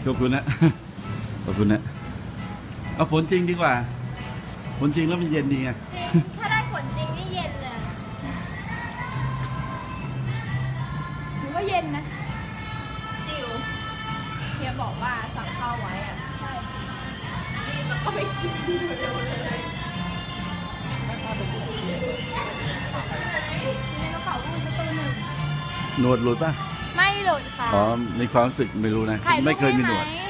ขอบคุณนะ ขอบคุณนะเอาฝนจริงดีกว่าฝนจริงแล้วมันเย็นดีไงจริง ถ้าได้ฝนจริงนี่เย็นเลยหรือว่าเย็นนะจิวเฮียบอกว่าสั่งข้าวไว้อะใช่รีบแล้วก็ไปกินเร็วๆเลยในกระเป๋าลูกประตูหนึ่งหนวดหลุดป่ะไม่หลุดค่ะอ๋อในความรู้สึกไม่รู้นะถ่ายรูปไม่เคยมีหนวดได้ไหม